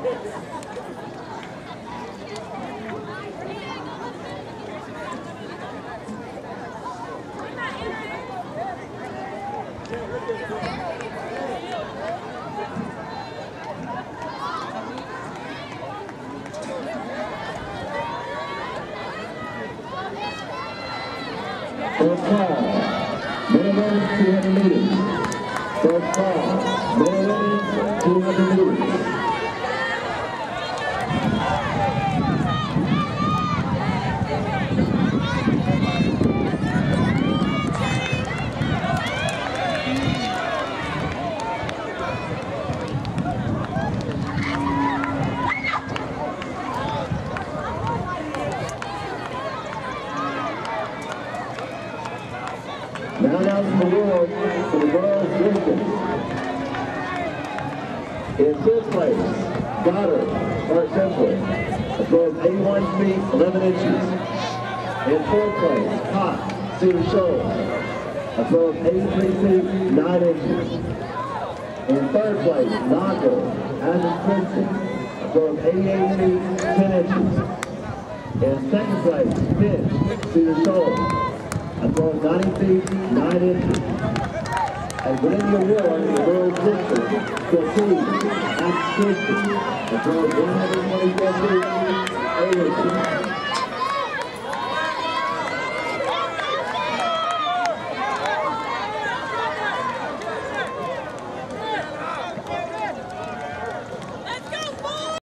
First call, minimum 200 meters. First call, minimum 200 meters. Now announcing the award for the girls' distance. In fifth place, Goddard, Mark Simpson, a throw of 81 feet, 11 inches. In fourth place, Cox, Cedar Shoals, a throw of 83 feet, 9 inches. In third place, Knocker, Adam Princeton, a throw of 88 feet, 10 inches. In second place, Finch, Cedar Shoals, a throw of 90 feet, 9 inches. And winning the award in the girls' distance, Christine Atkinson, a throw of 124 feet, 8 inches.